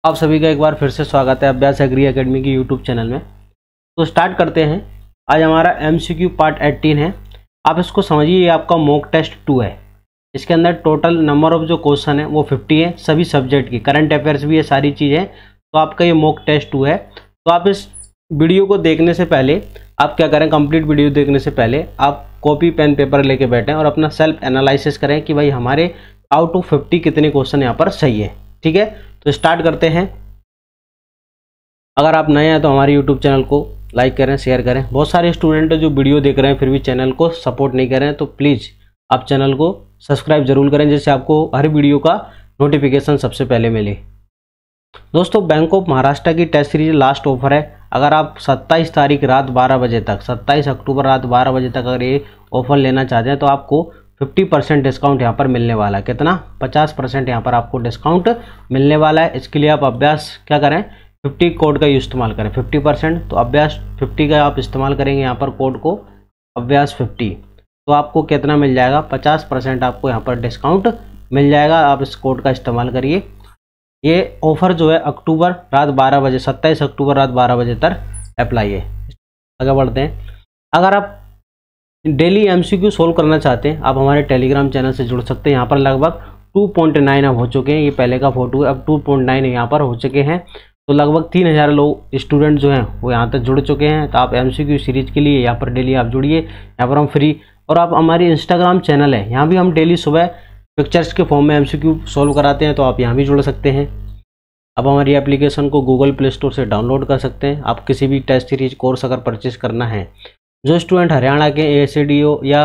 आप सभी का एक बार फिर से स्वागत है अभ्यास एग्री एकेडमी की यूट्यूब चैनल में। तो स्टार्ट करते हैं। आज हमारा MCQ पार्ट 18 है। आप इसको समझिए, ये आपका मॉक टेस्ट 2 है। इसके अंदर टोटल नंबर ऑफ जो क्वेश्चन है वो 50 है, सभी सब्जेक्ट की, करंट अफेयर्स भी है, सारी चीज़ें। तो आपका ये मॉक टेस्ट 2 है। तो आप इस वीडियो को देखने से पहले आप क्या करें, कंप्लीट वीडियो देखने से पहले आप कॉपी पेन पेपर लेके बैठें और अपना सेल्फ एनालिसिस करें कि भाई हमारे आउट ऑफ 50 कितने क्वेश्चन यहाँ पर सही है। ठीक है, तो स्टार्ट करते हैं। अगर आप नए हैं तो हमारे यूट्यूब चैनल को लाइक करें, शेयर करें। बहुत सारे स्टूडेंट जो वीडियो देख रहे हैं फिर भी चैनल को सपोर्ट नहीं कर रहे हैं, तो प्लीज़ आप चैनल को सब्सक्राइब जरूर करें, जिससे आपको हर वीडियो का नोटिफिकेशन सबसे पहले मिले। दोस्तों, बैंक ऑफ महाराष्ट्र की टेस्ट सीरीज लास्ट ऑफर है। अगर आप 27 तारीख रात 12 बजे तक, 27 अक्टूबर रात 12 बजे तक अगर ये ऑफर लेना चाहते हैं तो आपको 50% डिस्काउंट यहाँ पर मिलने वाला है। कितना? 50% यहाँ पर आपको डिस्काउंट मिलने वाला है। इसके लिए आप अभ्यास क्या करें, 50 कोड का इस्तेमाल करें। 50% तो अभ्यास 50 का आप इस्तेमाल करेंगे यहाँ पर कोड को, अभ्यास 50, तो आपको कितना मिल जाएगा? 50% आपको यहाँ पर डिस्काउंट मिल जाएगा। आप इस कोड का इस्तेमाल करिए। ये ऑफर जो है अक्टूबर रात 12 बजे, 27 अक्टूबर रात 12 बजे तक अप्लाई है। आगे बढ़ते हैं। अगर आप डेली MCQ सोल्व करना चाहते हैं, आप हमारे टेलीग्राम चैनल से जुड़ सकते हैं। यहाँ पर लगभग 2.9 अब हो चुके हैं। ये पहले का फोटो है, अब 2.9 यहाँ पर हो चुके हैं। तो लगभग 3000 लोग स्टूडेंट जो हैं वो यहाँ तक जुड़ चुके हैं। तो आप MCQ सीरीज के लिए यहाँ पर डेली आप जुड़िए। यहाँ पर हम फ्री, और आप हमारी इंस्टाग्राम चैनल है, यहाँ भी हम डेली सुबह पिक्चर्स के फॉर्म में MCQ सोल्व कराते हैं, तो आप यहाँ भी जुड़ सकते हैं। अब हमारी एप्लीकेशन को गूगल प्ले स्टोर से डाउनलोड कर सकते हैं। आप किसी भी टेस्ट सीरीज कोर्स अगर परचेज करना है, जो स्टूडेंट हरियाणा के ASADO या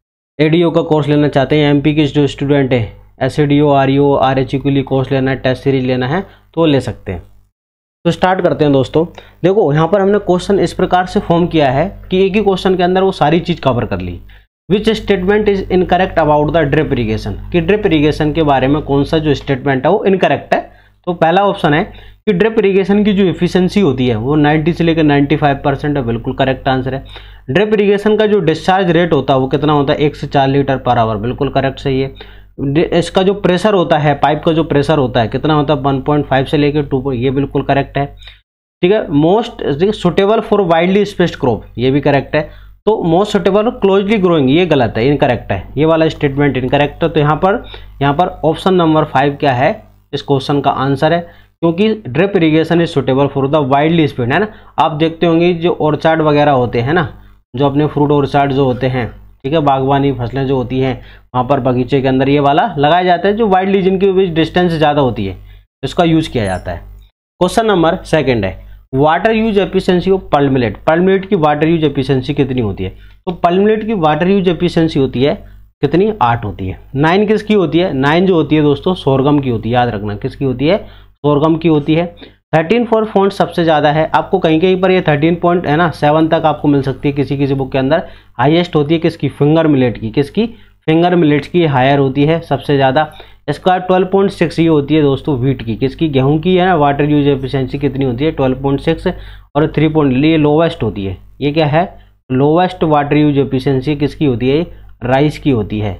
ADO का कोर्स लेना चाहते हैं, MP के जो स्टूडेंट है SADO, REO, RHE के लिए कोर्स लेना है, टेस्ट सीरीज लेना है, तो ले सकते हैं। तो स्टार्ट करते हैं दोस्तों। देखो, यहाँ पर हमने क्वेश्चन इस प्रकार से फॉर्म किया है कि एक ही क्वेश्चन के अंदर वो सारी चीज़ कवर कर ली। Which statement is incorrect about the drip irrigation, कि ड्रिप इरीगेशन के बारे में कौन सा जो स्टेटमेंट है वो इनकरेक्ट है। तो पहला ऑप्शन है कि ड्रिप इरीगेशन की जो एफिशिएंसी होती है वो 90 से लेकर 95% है, बिल्कुल करेक्ट आंसर है। ड्रिप इरीगेशन का जो डिस्चार्ज रेट होता है वो कितना होता है? 1 से 4 लीटर पर आवर, बिल्कुल करेक्ट सही है। इसका जो प्रेशर होता है, पाइप का जो प्रेशर होता है कितना होता है? 1.5 से लेकर 2, ये बिल्कुल करेक्ट है। ठीक है। Most suitable for widely spaced crop, ये भी करेक्ट है। तो मोस्ट सुटेबल क्लोजली ग्रोइंग, ये गलत है, इनकरेक्ट है, ये वाला स्टेटमेंट इनकरेक्ट है। तो यहाँ पर ऑप्शन नंबर 5 क्या है इस क्वेश्चन का आंसर है, क्योंकि drip irrigation is suitable for the widely spread, है ना। आप देखते होंगे जो ऑर्चार्ड वगैरह होते हैं ना, जो अपने फ्रूट ऑर्चार्ड जो होते हैं, ठीक है, बागवानी फसलें जो होती हैं, वहाँ पर बगीचे के अंदर ये वाला लगाया जाता है, जो वाइडली, जिनकी बीच डिस्टेंस ज़्यादा होती है, इसका यूज किया जाता है। क्वेश्चन नंबर 2 है water use efficiency of pulp millet. Pulp millet की वाटर यूज एफिशिएंसी कितनी होती है? तो पल्प मिलेट की वाटर यूज एफिशिएंसी होती है कितनी? 8 होती है। 9 किसकी होती है? 9 जो होती है दोस्तों सोरगम की होती है, याद रखना, किसकी होती है? सोरगम की होती है। 13 फॉर फॉन्ट सबसे ज़्यादा है, आपको कहीं कहीं पर ये 13 पॉइंट है ना 7 तक आपको मिल सकती है किसी किसी बुक के अंदर। हाईएस्ट होती है किसकी? फिंगर मिलेट की। किसकी? फिंगर मिलेट्स की हायर होती है सबसे ज़्यादा। इसका 12.6 ये होती है दोस्तों व्हीट की। किसकी? गेहूं की, है ना। वाटर यूज एफिशिएंसी कितनी होती है? 12.6, और 3 ये लोवेस्ट होती है। ये क्या है? लोवेस्ट वाटर यूज एफिशिएंसी किसकी होती है? राइस की होती है।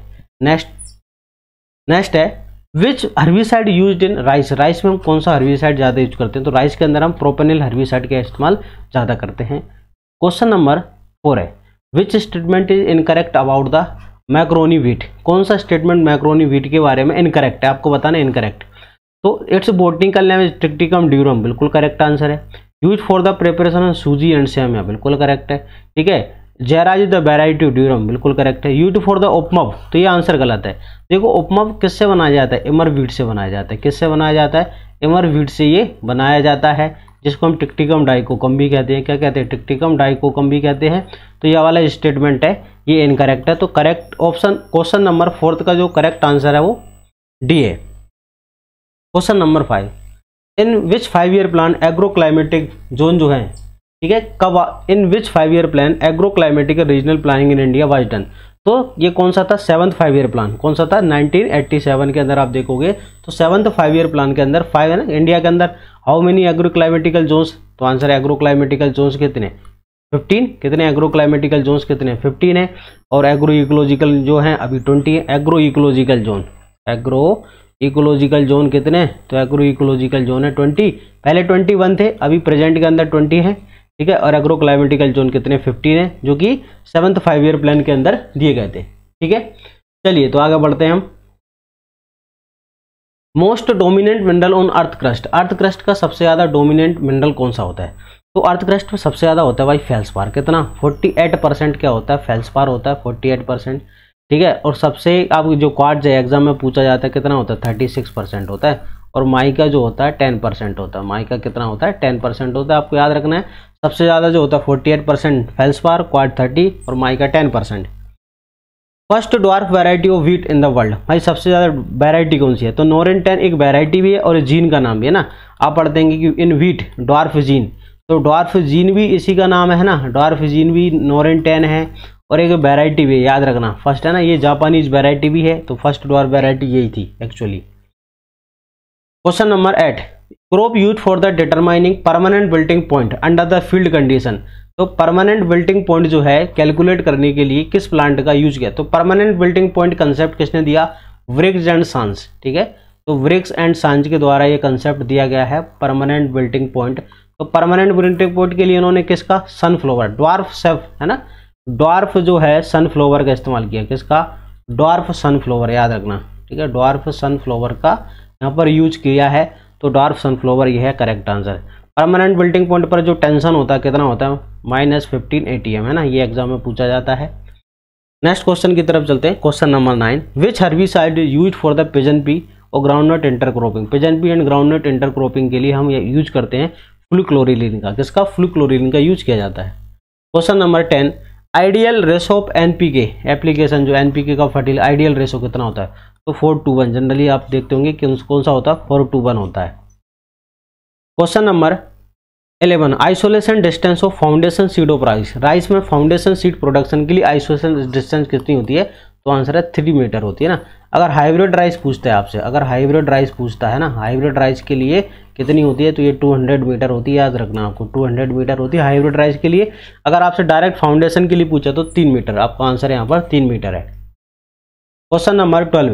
नेक्स्ट है which herbicide used in rice. Rice में हम कौन सा हर्बिसाइड ज़्यादा यूज करते हैं? तो राइस के अंदर हम प्रोपेनिल हर्बिसाइड का इस्तेमाल ज़्यादा करते हैं। क्वेश्चन नंबर 4 है which statement is incorrect about the macaroni wheat. कौन सा स्टेटमेंट मैक्रोनी व्हीट के बारे में इनकरेक्ट है? आपको बताना है इनकरेक्ट। तो its botanical name is triticum durum, बिल्कुल करेक्ट आंसर है। Use for the preparation of suji and semiya, बिल्कुल करेक्ट है। ठीक है। जयराज द वेराइटी ड्यूरम, बिल्कुल करेक्ट है। यूज फॉर द उपमव, तो ये आंसर गलत है। देखो, उपमव किससे बनाया जाता है? इमर व्हीट से बनाया जाता है। किससे बनाया जाता है? इमर व्हीट से ये बनाया जाता है, जिसको हम टिक्टिकम डाइकोकम भी कहते हैं। क्या कहते हैं? टिक्टिकम डाइकोकम भी कहते हैं। तो ये वाला स्टेटमेंट है ये इनकरेक्ट है। तो करेक्ट ऑप्शन क्वेश्चन नंबर 4 का जो करेक्ट आंसर है वो डी है। Question number 5 in which 5 year plan agro climatic zone जो है, ठीक है, कब, in which 5 year plan agro climatic regional planning in India was done. तो ये कौन सा था? 7th 5 year plan. कौन सा था? 1987 के अंदर आप देखोगे तो 7th 5 ईयर प्लान के अंदर 5 है ना। इंडिया के अंदर how many agro climatical zones? तो आंसर है एग्रो क्लाइमेटिकल जोन्स कितने? 15। कितने एग्रो क्लाइमेटिकल जोन्स कितने? 15 है। और एग्रो इकोलॉजिकल जो है अभी 20 है। Agro ecological zone, agro ecological zone कितने, तो एग्रो इकोलॉजिकल जोन है 20, पहले 21 थे, अभी प्रेजेंट के अंदर 20 है, ठीक है। और एग्रो क्लाइमेटिकल जोन कितने 15 है, जो कि 7th 5 ईयर प्लान के अंदर दिए गए थे, ठीक है। चलिए तो आगे बढ़ते हैं हम। Most dominant mineral on earth crust, earth crust का सबसे ज्यादा डोमिनेंट मिनरल कौन सा होता है, तो अर्थ क्रस्ट में सबसे ज्यादा होता है भाई फेल्सपार, कितना 48% क्या होता है, फेल्सपार होता है 48%, ठीक है। और सबसे अब जो क्वार्ट्ज है एग्जाम में पूछा जाता है कितना होता है, 36% होता है। और माइका जो होता है 10% होता है, माइका कितना होता है 10% होता है, आपको याद रखना है। सबसे ज्यादा जो होता है 48% फेल्सपार, क्वार्ट 30 और mica 10%। First dwarf variety of wheat in the world, भाई सबसे ज्यादा वैरायटी कौन सी है, तो नोरेन 10 एक वैरायटी भी है और जीन का नाम भी है ना। आप पढ़ देंगे कि इन व्हीट ड्वार्फ जीन, तो ड्वार्फ जीन भी इसी का नाम है ना, ड्वार्फ जीन भी नोरेन 10 है और एक वैरायटी भी है, याद रखना फर्स्ट है ना, ये जापानीज वैरायटी भी है, तो फर्स्ट ड्वार्फ वैरायटी यही थी actually. Question number 8, crop use for the determining permanent wilting point under the field condition, तो परमानेंट विल्टिंग पॉइंट जो है कैलकुलेट करने के लिए किस प्लांट का यूज किया, तो परमानेंट विल्टिंग पॉइंट कंसेप्ट किसने दिया, व्रिग्स एंड सन्स, ठीक है। तो व्रिग्स एंड सन्स के द्वारा ये कंसेप्ट दिया गया है परमानेंट विल्टिंग पॉइंट। तो परमानेंट विल्टिंग पॉइंट के लिए उन्होंने किसका, सनफ्लावर, ड्वार्फ सेफ है ना, ड्वार्फ जो है सनफ्लावर का इस्तेमाल किया, किसका, ड्वार्फ सनफ्लावर, याद रखना, ठीक है। ड्वार्फ सनफ्लावर का यहाँ पर यूज किया है, तो ड्वार्फ सनफ्लावर ये है correct answer. Permanent wilting point पर जो टेंशन होता है कितना होता है, -15 ATM है ना, ये एग्जाम में पूछा जाता है। नेक्स्ट क्वेश्चन की तरफ चलते हैं। Question number 9, which herbicide use for the pigeon pea और groundnut intercropping, pigeon pea and groundnut intercropping के लिए हम ये यूज करते हैं फ्लूक्लोरिलीन का, किसका, फ्लूक्लोरिलीन का यूज किया जाता है। Question number 10, ideal ratio of NPK application, जो NPK का फर्टिल आइडियल रेशो कितना होता है, तो 4:1, जनरली आप देखते होंगे कि कौन सा होता है, 4:1 होता है। Question number 11, isolation distance of foundation seed of rice, rice में फाउंडेशन सीड प्रोडक्शन के लिए आइसोलेशन डिस्टेंस कितनी होती है, तो आंसर है 3 मीटर होती है ना। अगर हाइब्रिड राइस पूछता है आपसे, अगर हाइब्रिड राइस पूछता है ना, हाइब्रिड राइस के लिए कितनी होती है, तो ये 200 मीटर होती है, याद रखना आपको 200 मीटर होती है हाइब्रिड राइस के लिए। अगर आपसे डायरेक्ट फाउंडेशन के लिए पूछा तो 3 मीटर, आपका आंसर यहाँ पर 3 मीटर है। Question number 12,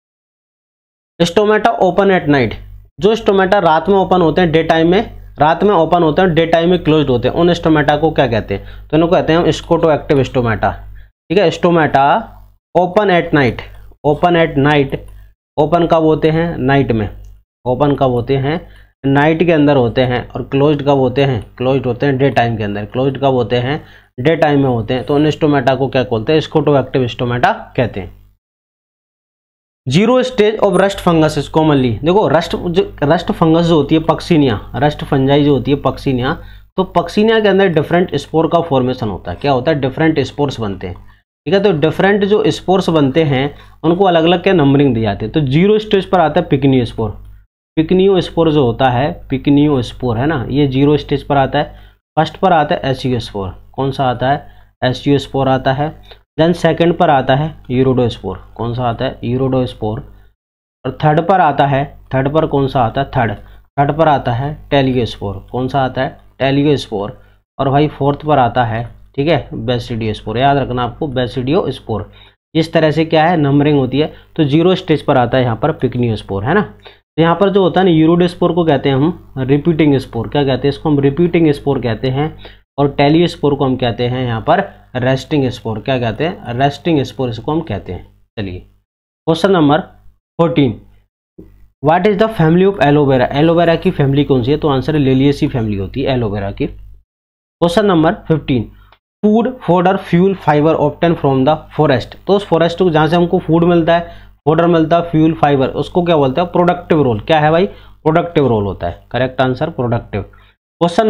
stomata open at night, जो स्टोमेटा रात में ओपन होते हैं, डे टाइम में रात में ओपन होते हैं, डे टाइम में क्लोज्ड होते हैं, उन स्टोमेटा को क्या कहते हैं, तो इनको कहते हैं हम स्कोटोएक्टिव स्टोमेटा, ठीक है। Stomata open at night, open at night, open कब होते हैं, नाइट में, ओपन कब होते हैं, नाइट के अंदर होते हैं, और क्लोज्ड कब होते हैं, क्लोज्ड होते हैं डे टाइम के अंदर, क्लोज्ड कब होते हैं, डे टाइम में होते हैं, तो उन स्टोमेटा को क्या बोलते हैं, स्कोटोएक्टिव स्टोमेटा कहते हैं। Zero stage of rust fungus is commonly, देखो रस्ट फंगस जो होती है पक्सीनिया, रस्ट फंजाई जो होती है पक्सीनिया, तो पक्सीनिया के अंदर डिफरेंट स्पोर का फॉर्मेशन होता है, क्या होता है, डिफरेंट स्पोर्स बनते हैं, ठीक है। तो डिफरेंट जो स्पोर्स बनते हैं उनको अलग अलग क्या नंबरिंग दी जाती है। तो जीरो स्टेज पर आता है पिकनियो स्पोर, पिकनियो स्पोर जो होता है, पिकनियो स्पोर है ना, ये जीरो स्टेज पर आता है। फर्स्ट पर आता है एसियो स्पोर, कौन सा आता है, एसियो स्पोर आता है। देन सेकंड पर आता है यूरोडोस्पोर, कौन सा आता है, यूरोडोस्पोर। और थर्ड पर आता है, थर्ड पर कौन सा आता है, थर्ड पर आता है टेलियोस्पोर, कौन सा आता है, टेलियोस्पोर। और भाई फोर्थ पर आता है, ठीक है, बेसिडियोस्पोर, याद रखना आपको बेसिडियोस्पोर। इस तरह से क्या है नंबरिंग होती है। तो जीरो स्टेज पर आता है यहाँ पर पिकनियोस्पोर है ना। तो यहाँ पर जो होता है ना यूरोडोस्पोर को कहते हैं हम रिपीटिंग स्पोर, क्या कहते हैं इसको हम रिपीटिंग स्पोर कहते हैं। और टेलियोस्पोर को हम कहते हैं यहाँ पर रेस्टिंग स्पोर, क्या कहते हैं, रेस्टिंग स्पोर इसको हम कहते हैं। चलिए question number 14, what is the family of aloe vera, aloe vera की फैमिली कौन सी है, तो आंसर है लिलिएसी फैमिली होती है एलोवेरा की। Question number 15, food fodder fuel fibre obtain from the forest, तो उस फॉरेस्ट को जहाँ से हमको फूड मिलता है, फोडर मिलता है, फ्यूल फाइबर, उसको क्या बोलते हैं, प्रोडक्टिव रोल, क्या है भाई, प्रोडक्टिव रोल होता है, correct answer productive. Question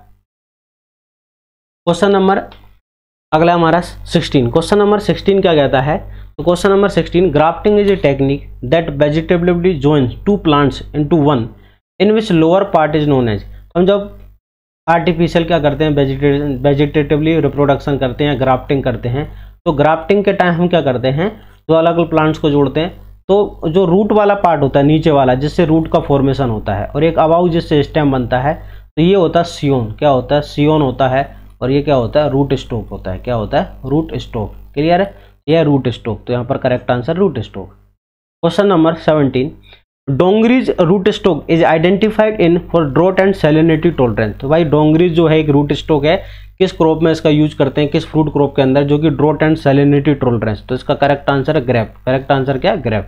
number अगला हमारा 16, क्वेश्चन नंबर 16 क्या कहता है, तो question number 16, grafting is a technique that vegetably joins two plants into one in which lower part is known as, हम जब आर्टिफिशियल क्या करते हैं, वेजिटेटिवली रिप्रोडक्शन करते हैं, ग्राफ्टिंग करते हैं, तो ग्राफ्टिंग के टाइम हम क्या करते हैं, तो अलग अलग प्लांट्स को जोड़ते हैं, तो जो रूट वाला पार्ट होता है नीचे वाला जिससे रूट का फॉर्मेशन होता है, और एक अबाउ जिससे स्टेम बनता है, तो ये होता है सियोन, क्या होता है, सियोन होता है। और ये क्या होता है, रूट स्टॉक होता है, क्या होता है, रूट स्टॉक, क्लियर है, यह रूट स्टॉक, तो यहाँ पर correct answer root stock. Question number 17, Dogridge root stock is identified in for drought and salinity tolerance. तो भाई डोंगरीज जो है एक रूट स्टॉक है, किस क्रॉप में इसका यूज करते हैं, किस फ्रूट क्रॉप के अंदर, जो कि ड्रॉट एंड सैलिनिटी टॉलरेंस। तो इसका करेक्ट आंसर है ग्रेप। करेक्ट आंसर क्या है? Grape.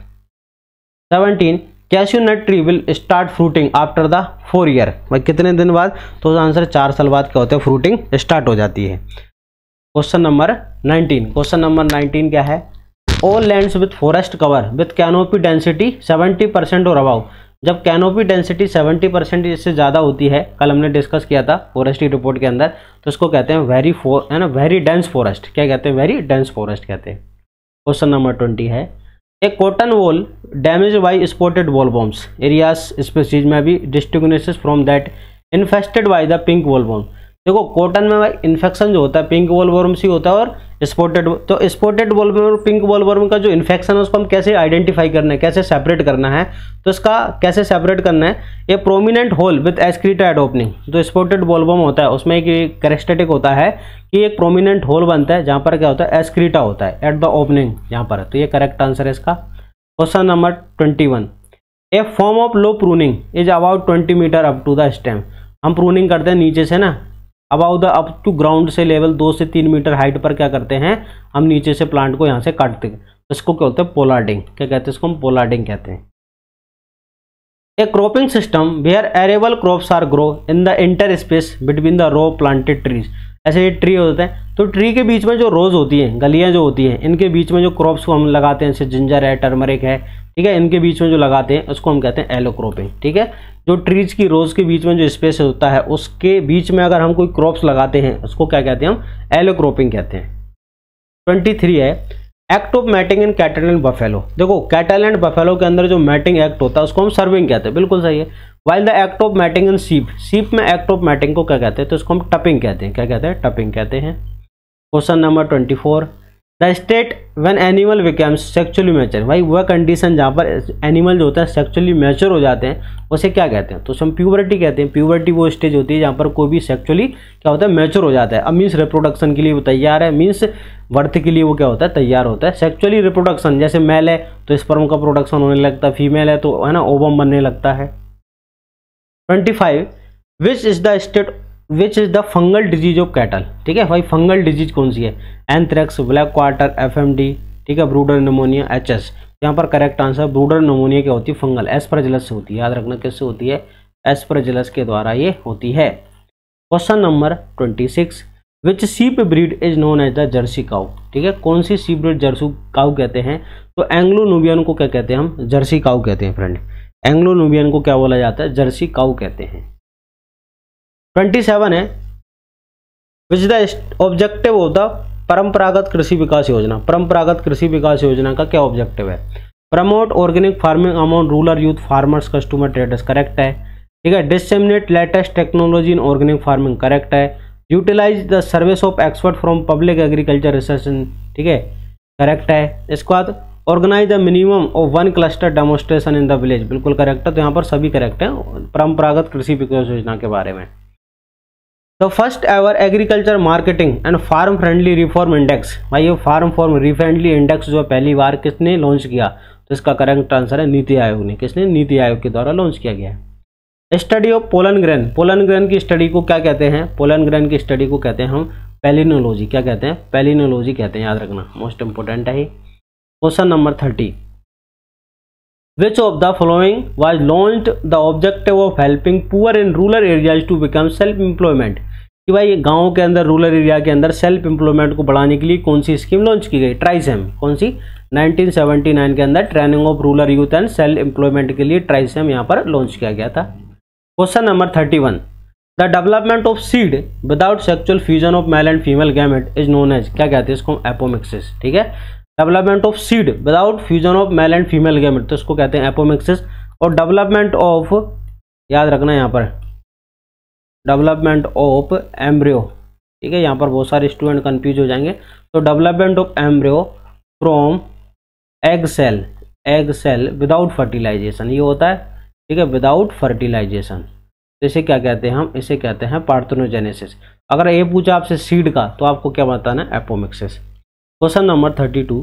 17 cashew nut tree will start fruiting after the 4 year. भाई कितने दिन बाद? तो आंसर 4 साल बाद क्या होता है? फ्रूटिंग स्टार्ट हो जाती है। Question number 19। क्वेश्चन नंबर 19 क्या है? All lands with forest cover with canopy density 70% और अबाउ। जब कैनोपी डेंसिटी 70% इससे ज़्यादा होती है, कल हमने डिस्कस किया था फॉरेस्ट्री रिपोर्ट के अंदर, तो इसको कहते हैं वेरी डेंस फॉरेस्ट। क्या कहते हैं? वेरी डेंस फॉरेस्ट कहते हैं। क्वेश्चन नंबर 20 है, a cotton boll damage by spotted bollworms Earias species में भी distinguishes from that infested by the pink bollworm. देखो कॉटन में भाई इन्फेक्शन जो होता है पिंक वॉलवॉर्म से होता है और स्पॉटेड, तो स्पॉटेड वॉलवॉर्म और पिंक वॉलवॉर्म का जो इन्फेक्शन है उसको हम कैसे आइडेंटिफाई करना है, कैसे सेपरेट करना है? तो इसका कैसे सेपरेट करना है? A prominent hole with excreta at opening. जो स्पॉटेड वॉलवॉर्म होता है उसमें एक कैरेक्टरिस्टिक होता है कि एक प्रोमिनेंट होल बनता है जहाँ पर क्या होता है? एस्क्रीटा होता है एट द ओपनिंग यहाँ पर। तो ये करेक्ट आंसर है इसका। Question number 21, a form of low pruning is about 20 metre up to the stem. हम प्रूनिंग करते हैं नीचे से ना, about the up to ground से लेवल 2 से 3 मीटर हाइट पर क्या करते हैं? हम नीचे से प्लांट को यहाँ से काटते हैं। इसको क्या होता है? पोलार्डिंग। क्या कहते हैं इसको? हम पोलार्डिंग कहते हैं। A cropping system where arable crops are grow in the inter space between the row planted trees. ऐसे ये ट्री होते हैं, तो ट्री के बीच में जो रोज होती हैं, गलियां जो होती हैं, इनके बीच में जो क्रॉप्स को हम लगाते हैं, जैसे जिंजर है, टर्मरिक है, ठीक है, इनके बीच में जो लगाते हैं उसको हम कहते हैं एलो क्रॉपिंग। ठीक है, जो ट्रीज की रोज के बीच में जो स्पेस होता है उसके बीच में अगर हम कोई क्रॉप्स लगाते हैं उसको क्या कहते हैं? हम एलो क्रॉपिंग कहते हैं। 23 है, act of mating in cattle and buffalo. देखो कैटल एंड बफेलो के अंदर जो मैटिंग एक्ट होता है उसको हम सर्विंग कहते हैं, बिल्कुल सही है। While the act of mating in sheep, sheep में एक्ट ऑफ मैटिंग को क्या कहते हैं? तो इसको हम टपिंग कहते हैं। क्या कहते हैं? टपिंग कहते हैं। Question number 24, the state when animal becomes sexually mature. भाई वह कंडीशन जहाँ पर एनिमल जो होता है सेक्चुअली मैच्योर हो जाते हैं उसे क्या कहते हैं? तो हम प्यूबर्टी कहते हैं। प्यूबर्टी वो स्टेज होती है जहाँ पर कोई भी सेक्चुअली क्या होता है? मैच्योर हो जाता है। अब मीन्स रिप्रोडक्शन के लिए वो तैयार है, मीन्स बर्थ के लिए वो क्या होता है? तैयार होता है। सेक्चुअली रिप्रोडक्शन, जैसे मेल है तो स्पर्म का प्रोडक्शन होने लगता है, फीमेल है तो है ना ओवम बनने लगता है। 25, which is the fungal disease of cattle. ठीक है भाई, फंगल डिजीज कौन सी है? एंथ्रेक्स, ब्लैक क्वार्टर, एफएमडी, ठीक है, ब्रूडर निमोनिया, एचएस। यहाँ पर करेक्ट आंसर ब्रूडर निमोनिया क्या होती है? फंगल, एस्परजिलस से होती है। याद रखना किससे होती है? एस्परजिलस के द्वारा ये होती है। Question number 26, which sheep breed is known as the Jersey cow. ठीक है, कौन सी सीप ब्रीड जर्सी काउ कहते हैं? तो एंग्लो नुबियन को क्या कहते हैं? हम जर्सी काउ कहते हैं फ्रेंड। एंग्लो नुबियन को क्या बोला जाता है? जर्सी काउ कहते हैं। 27 है, which the objective of the Paramparagat Krishi विकास योजना। परंपरागत कृषि विकास योजना का क्या ऑब्जेक्टिव है? Promote organic farming among rural youth farmers customer traders, correct है। ठीक है, disseminate latest technology in organic farming, correct है। Utilise the service of expert from public agriculture research, ठीक है, करेक्ट है। इसके बाद organise the minimum of 1 cluster demonstration in the village, बिल्कुल करेक्ट है। तो यहाँ पर सभी करेक्ट है परंपरागत कृषि विकास योजना के बारे में। The first ever agriculture marketing and farm friendly reform index. भाई ये फार्म फ्रेंडली इंडेक्स जो पहली बार किसने लॉन्च किया? तो इसका करेक्ट आंसर है नीति आयोग ने। किसने? नीति आयोग के द्वारा लॉन्च किया गया है। Study of pollen grain, pollen grain की स्टडी को क्या कहते हैं? पोलन ग्रेन की स्टडी को कहते हैं हम पेलिनोलॉजी। क्या कहते हैं? पेलिनोलॉजी कहते हैं, याद रखना, मोस्ट इंपोर्टेंट है। Question number 30, which of the following was launched the objective of helping poor in rural areas to become self employment. कि भाई गाँव के अंदर, रूरल एरिया के अंदर सेल्फ एम्प्लॉयमेंट को बढ़ाने के लिए कौन सी स्कीम लॉन्च की गई? ट्राइसेम। कौन सी? 1979 के अंदर training of rural youth and self employment के लिए ट्राइसेम यहाँ पर लॉन्च किया गया था। Question number 31, the development of seed without sexual fusion of male and female gamete is known as, क्या कहते हैं इसको? एपोमिक्सिस। ठीक है, development of seed without fusion of male and female gamete, तो इसको कहते हैं एपोमिक्सिस। और डेवलपमेंट ऑफ, याद रखना यहाँ पर, डेवलपमेंट ऑफ एम्ब्रियो। ठीक है, यहाँ पर बहुत सारे स्टूडेंट कंफ्यूज हो जाएंगे। तो development of embryo from egg cell without fertilization, ये होता है। ठीक है, विदाउट फर्टिलाइजेशन, इसे क्या कहते हैं? हम इसे कहते हैं पार्थेनोजेनेसिस। अगर ये पूछा आपसे सीड का तो आपको क्या बताना है? Apomixis. Question number 32,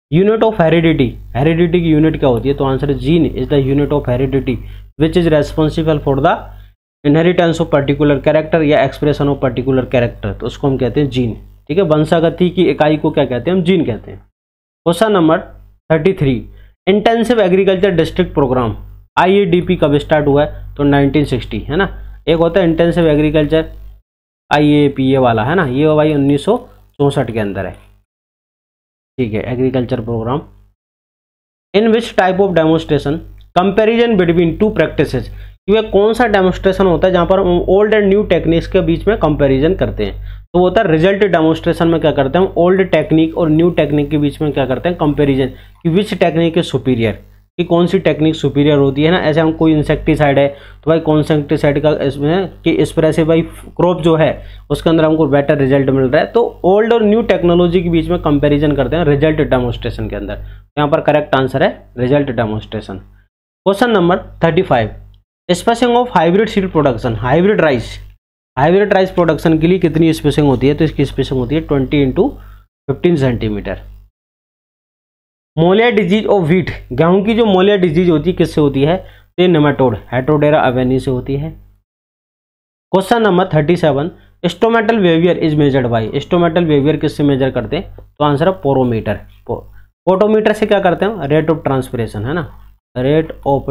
unit of heredity, heredity की यूनिट क्या होती है? तो आंसर है gene is the unit of heredity which is responsible for the inheritance of particular character या एक्सप्रेशन ऑफ पर्टिकुलर कैरेक्टर, तो उसको हम कहते हैं जीन। ठीक है, वंशागति की इकाई को क्या कहते हैं? हम जीन कहते हैं। Question number 33, intensive agriculture district programme IADP कब स्टार्ट हुआ है? तो 1960 है ना। एक होता है इंटेंसिव एग्रीकल्चर IAP ये वाला है ना, ये भाई 1964 के अंदर है। ठीक है, agriculture programme. In which type of demonstration comparison between two practices, ये कौन सा डेमोन्स्ट्रेशन होता है जहां पर हम ओल्ड एंड न्यू टेक्निक्स के बीच में कंपैरिजन करते हैं? तो वो होता है रिजल्ट डेमोन्स्ट्रेशन में क्या करते हैं हम ओल्ड टेक्निक और न्यू टेक्निक के बीच में क्या करते हैं? कंपैरिजन कि विच टेक्निक इज सुपीरियर, कि कौन सी टेक्निक सुपीरियर होती है ना। ऐसे हम कोई इंसेक्टिसाइड है तो भाई कौन सा इंसेक्टिसाइड का इसमें कि स्प्रे से भाई क्रॉप जो है उसके अंदर हमको बेटर रिजल्ट मिल रहा है, तो ओल्ड और न्यू टेक्नोलॉजी के बीच में कंपैरिजन करते हैं रिजल्ट डेमोन्स्ट्रेशन के अंदर। यहाँ पर करेक्ट आंसर है result demonstration. Question number 35, spacing of hybrid seed production, hybrid rice production के लिए कितनी स्पेसिंग होती है? तो इसकी स्पेसिंग होती है 20 × 15 centimetre. Molya disease of wheat, गेहूं की जो मोलिया डिजीज होती है किससे होती है? तो नेमाटोड हेट्रोडेरा अवेनी से होती है। Question number 37, stomatal behaviour is measured by, stomatal behaviour किससे मेजर करते हैं? तो आंसर है पोरोमीटर। पोटोमीटर से क्या करते हैं? रेट ऑफ ट्रांसपिरेशन है ना, रेट ऑफ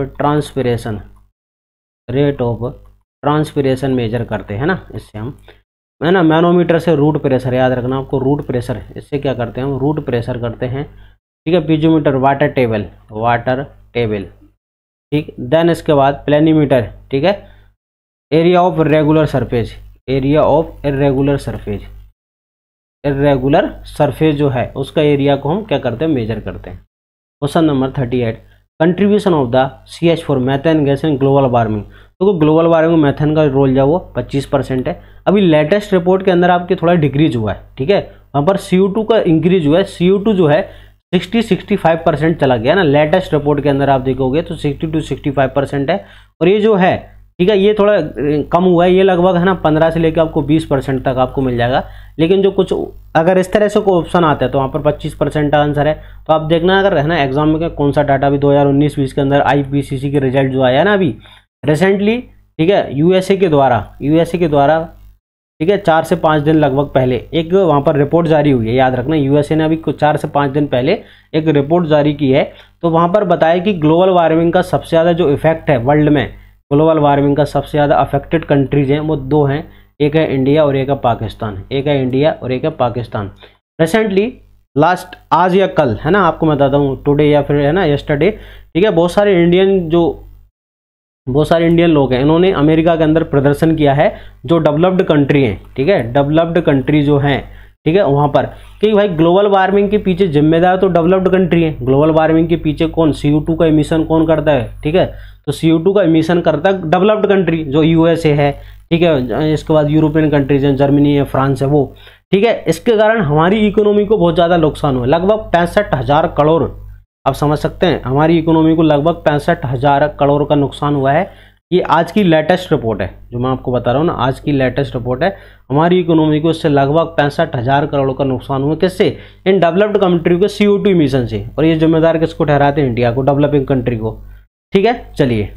ट्रांसपिरेशन मेजर करते हैं ना, इससे हम है ना। मैनोमीटर से रूट प्रेशर, याद रखना आपको, रूट प्रेशर, इससे क्या करते हैं हम? रूट प्रेशर करते हैं। ठीक है, पीजोमीटर वाटर टेबल। ठीक, देन इसके बाद प्लेनीमीटर। ठीक है, एरिया ऑफ इर्रेगुलर सरफेस जो है उसका एरिया को हम क्या करते हैं? मेजर करते हैं। Question number 38, contribution of the CH4 methane gas in global warming, तो ग्लोबल वार्मिंग में मैथेन का रोल जो वो 25% है। अभी लेटेस्ट रिपोर्ट के अंदर आपके थोड़ा डिक्रीज हुआ है। ठीक है, वहाँ पर CO2 का इंक्रीज हुआ है, CO2 जो है 60-65% चला गया ना। लेटेस्ट रिपोर्ट के अंदर आप देखोगे तो 60-65% है, और ये जो है ठीक है ये थोड़ा कम हुआ है, ये लगभग है ना 15 से लेकर आपको 20% तक आपको मिल जाएगा। लेकिन जो कुछ अगर इस तरह से कोई ऑप्शन आता है तो वहाँ पर 25% आंसर है। तो आप देखना अगर है ना एग्जाम में कौन सा डाटा भी 2019-20 के अंदर IPCC के रिजल्ट जो आया ना अभी रिसेंटली, ठीक है, यूएसए के द्वारा ठीक है 4 से 5 दिन लगभग पहले एक वहाँ पर रिपोर्ट जारी हुई है। याद रखना यूएसए ने अभी 4 से 5 दिन पहले एक रिपोर्ट जारी की है। तो वहाँ पर बताया कि ग्लोबल वार्मिंग का सबसे ज़्यादा जो इफेक्ट है वर्ल्ड में, ग्लोबल वार्मिंग का सबसे ज़्यादा अफेक्टेड कंट्रीज हैं वो 2 हैं, एक है इंडिया और एक है पाकिस्तान। रिसेंटली लास्ट आज या कल है ना, आपको मैं बताता हूँ टुडे या फिर है ना यस्टरडे, ठीक है, बहुत सारे इंडियन लोग हैं, इन्होंने अमेरिका के अंदर प्रदर्शन किया है जो डेवलप्ड कंट्री हैं। ठीक है, डेवलप्ड कंट्री जो हैं, ठीक है, वहाँ पर कि भाई ग्लोबल वार्मिंग के पीछे जिम्मेदार तो डेवलप्ड कंट्री है। ग्लोबल वार्मिंग के पीछे कौन? CO2 का इमिशन कौन करता है? ठीक है, तो CO2 का इमिशन करता है डेवलप्ड कंट्री जो USA है। ठीक है, इसके बाद यूरोपियन कंट्रीज हैं, जर्मनी है, फ्रांस है वो। ठीक है, इसके कारण हमारी इकोनॉमी को बहुत ज़्यादा नुकसान हुआ, लगभग 65,000 करोड़। आप समझ सकते हैं हमारी इकोनॉमी को लगभग 65,000 करोड़ का नुकसान हुआ है। ये आज की लेटेस्ट रिपोर्ट है जो मैं आपको बता रहा हूँ ना, आज की लेटेस्ट रिपोर्ट है। हमारी इकोनॉमी को इससे लगभग 65,000 करोड़ का नुकसान हुआ। किससे? इन डेवलप्ड कंट्री के CO2 इमिशन से। और ये जिम्मेदार किसको ठहराते हैं? इंडिया को, डेवलपिंग कंट्री को। ठीक है, चलिए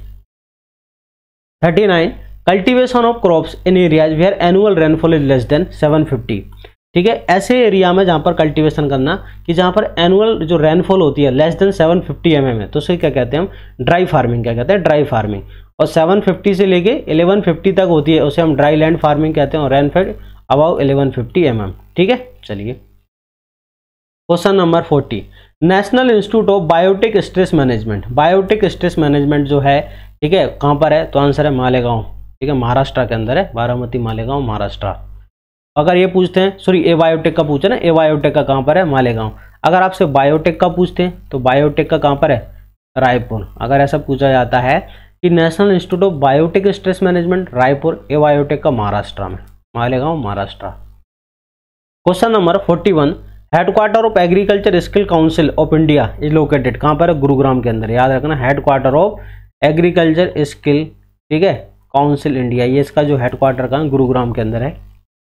39, cultivation of crops in areas where annual rainfall is less than 750। ठीक है, ऐसे एरिया में जहाँ पर कल्टीवेशन करना कि जहाँ पर एनुअल जो रेनफॉल होती है लेस देन 750 mm है, तो उसे क्या कहते हैं हम? Dry farming. क्या कहते हैं? Dry farming. और 750 से लेके 1150 तक होती है उसे हम ड्राई लैंड फार्मिंग कहते हैं, और रेनफॉल अबाउ 1150 mm। ठीक है, चलिए question number 40, National Institute of Biotic stress Management, biotic stress management जो है, ठीक है, कहाँ पर है? तो आंसर है मालेगांव। ठीक है, महाराष्ट्र के अंदर है, बारामती मालेगांव महाराष्ट्र। अगर ये पूछते हैं, सॉरी ए बायोटेक का पूछे ना, ए बायोटेक का कहाँ पर है? मालेगांव। अगर आपसे बायोटेक का पूछते हैं तो बायोटेक का कहाँ पर है? रायपुर। अगर ऐसा पूछा जाता है कि National Institute of Biotech Stress Management Raipur, ए बायोटेक का महाराष्ट्र में, Malegaon Maharashtra. Question number 41, headquarter of Agriculture Skill Council of India is located, कहाँ पर है? गुरुग्राम के अंदर। याद रखना, हेडक्वार्टर ऑफ एग्रीकल्चर स्किल, ठीक है, काउंसिल इंडिया, ये इसका जो हेडक्वार्टर का गुरुग्राम के अंदर है।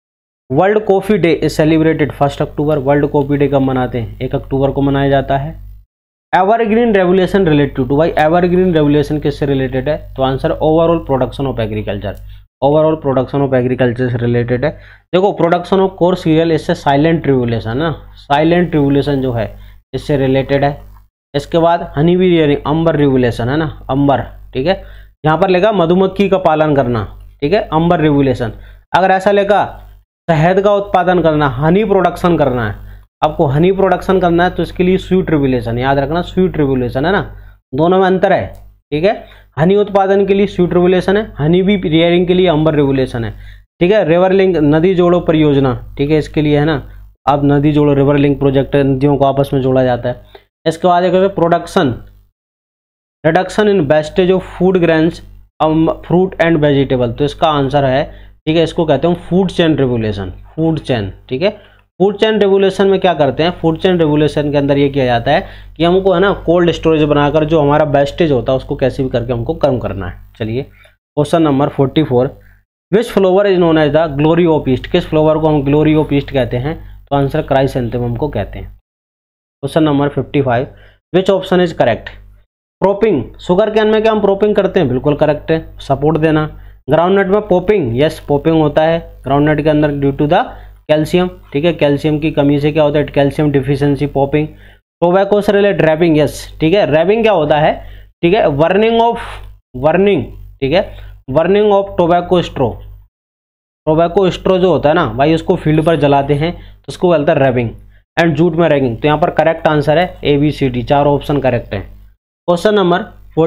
World Coffee Day is celebrated 1 October. World Coffee Day कब मनाते हैं? 1 अक्टूबर को मनाया जाता है। एवरग्रीन रेवुलेशन रिलेटेड टू, भाई एवरग्रीन रेवुलेशन किससे रिलेटेड है? तो answer overall production of agriculture. Overall production of agriculture से रिलेटेड है। देखो प्रोडक्शन ऑफ कोर सीरियल इससे साइलेंट रिवोल्यूशन ना, साइलेंट रिवोल्यूशन जो है इससे रिलेटेड है। इसके बाद honey bee rearing, amber revolution है ना, अंबर, ठीक है। यहाँ पर लिखा मधुमक्खी का पालन करना, ठीक है, अंबर रिवोल्यूशन। अगर ऐसा लिखा शहद का उत्पादन करना, हनी प्रोडक्शन करना है, आपको हनी प्रोडक्शन करना है तो इसके लिए स्वीट रिवोल्यूशन, याद रखना स्वीट रिवोल्यूशन है ना, दोनों में अंतर है, ठीक है। हनी उत्पादन के लिए स्वीट रिवोल्यूशन है, हनी बी रियरिंग के लिए अंबर रिवोल्यूशन है, ठीक है। रिवर लिंक नदी जोड़ो परियोजना, ठीक है, इसके लिए है ना, आप नदी जोड़ो रिवर लिंक प्रोजेक्ट, नदियों को आपस में जोड़ा जाता है। इसके बाद एक production reduction in wastage of food grains fruit and vegetable, तो इसका आंसर है, ठीक है, इसको कहते हैं food chain regulation, food chain, ठीक है। फूड चेन रेगुलेशन में क्या करते हैं? फूड चेन रेगुलेशन के अंदर ये किया जाता है कि हमको है ना कोल्ड स्टोरेज बनाकर जो हमारा वेस्टेज होता है उसको कैसे भी करके हमको कम करना है। चलिए question number 44, which flower is known as the glory of east, किस फ्लावर को हम ग्लोरी ऑफ ईस्ट कहते हैं? तो आंसर क्राइसेंथेमम को कहते हैं। Question number 55, which option is correct? Propping, sugar cane में क्या हम प्रोपिंग करते हैं? बिल्कुल करेक्ट है, सपोर्ट देना। ग्राउंडनट में पोपिंग, यस पोपिंग होता है ग्राउंडनट के अंदर ड्यू टू द कैल्शियम, ठीक है, कैल्शियम की कमी से क्या होता है? Calcium deficiency, popping. टोबैको से रिलेटेड रैबिंग, यस, ठीक है, रैबिंग क्या होता है? ठीक है, वर्निंग, ठीक है, वर्निंग of tobacco straw, tobacco straw जो होता है ना भाई उसको फील्ड पर जलाते हैं तो उसको बोलता है रैबिंग। एंड जूट में रैगिंग, तो यहाँ पर करेक्ट आंसर है ABCD, 4 ऑप्शन करेक्ट है। Question number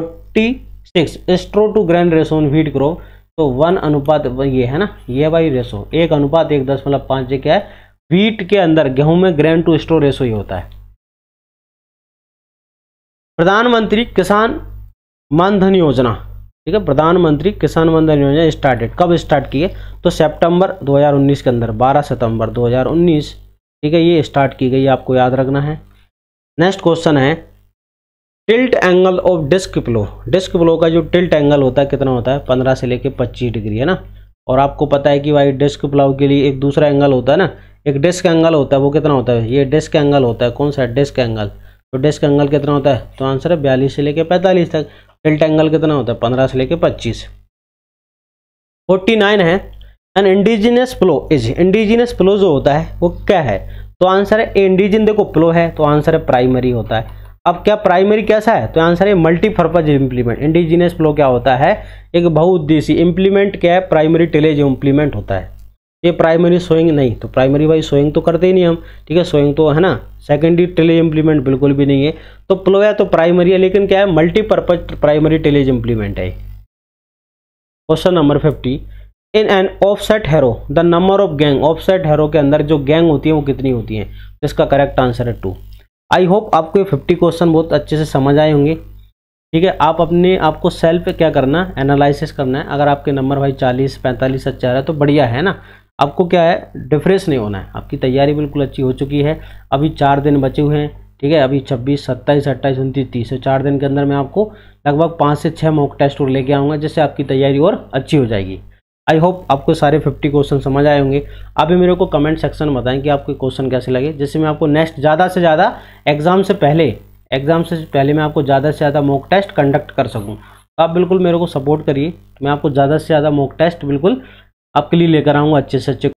46, straw to grain ratio in wheat crop, तो 1 अनुपात, ये है ना, ये भाई रेशो 1:1.5 क्या है? व्हीट के अंदर, गेहूं में ग्रेन टू स्ट्रो रेशो ही होता है। प्रधानमंत्री किसान मान धन योजना, ठीक है, प्रधानमंत्री किसान मान धन योजना स्टार्टेड, कब स्टार्ट किए? तो सितंबर 2019 के अंदर, 12 सितंबर 2019, ठीक है, ये स्टार्ट की गई, आपको याद रखना है। नेक्स्ट क्वेश्चन है tilt angle of disc plough, disc plough का जो टिल्ट एंगल होता है कितना होता है? 15 से लेके 25 डिग्री है ना। और आपको पता है कि भाई डिस्क प्लो के लिए एक दूसरा एंगल होता है ना, एक डिस्क एंगल होता है, वो कितना होता है? ये डिस्क एंगल होता है, कौन सा? Disc angle. तो डिस्क एंगल कितना होता है? तो आंसर है 42 से लेके 45 तक। टिल्ट एंगल कितना होता है? 15 से लेके 25। 49 है an indigenous plough is, indigenous plough जो होता है वो क्या है? तो आंसर है इंडिजिन, देखो प्लो है तो आंसर है प्राइमरी होता है। अब क्या प्राइमरी कैसा है? तो आंसर है मल्टीपर्पज इम्प्लीमेंट। इंडिजिनस प्लो क्या होता है? एक बहुउद्देशीय इम्प्लीमेंट, क्या है? प्राइमरी टिलेज इम्प्लीमेंट होता है। ये प्राइमरी सोइंग नहीं, तो प्राइमरी भाई सोइंग तो करते ही नहीं हम, ठीक है, सोइंग तो है ना, सेकेंडरी टिलेज इम्प्लीमेंट बिल्कुल भी नहीं है। तो प्लो है तो प्राइमरी है, लेकिन क्या है? मल्टीपर्पज प्राइमरी टिलेज इम्प्लीमेंट है। Question number 50, in an offset harrow the number of gang, offset harrow के अंदर जो गैंग होती है वो कितनी होती है? इसका करेक्ट आंसर है 2। आई होप आपको ये 50 क्वेश्चन बहुत अच्छे से समझ आए होंगे, ठीक है। आप अपने आपको सेल्फ क्या करना, एनालिसिस करना है। अगर आपके नंबर भाई 40, 45 अच्छा आ रहा है तो बढ़िया है ना, आपको क्या है, डिफ्रेस नहीं होना है। आपकी तैयारी बिल्कुल अच्छी हो चुकी है, अभी 4 दिन बचे हुए हैं, ठीक है, अभी 26, 27, 28, 29, 30, 4 दिन के अंदर मैं आपको लगभग 5 से 6 मॉक टेस्ट और लेके आऊँगा, जिससे आपकी तैयारी और अच्छी हो जाएगी। आई होप आपको सारे 50 क्वेश्चन समझ आए होंगे। आप भी मेरे को कमेंट सेक्शन में बताएं कि आपको क्वेश्चन कैसे लगे, जिससे मैं आपको नेक्स्ट ज़्यादा से ज़्यादा एग्जाम से पहले मैं आपको ज़्यादा से ज़्यादा मॉक टेस्ट कंडक्ट कर सकूं। आप बिल्कुल मेरे को सपोर्ट करिए, मैं आपको ज़्यादा से ज़्यादा मॉक टेस्ट बिल्कुल आपके लिए लेकर आऊँगा अच्छे से अच्छे।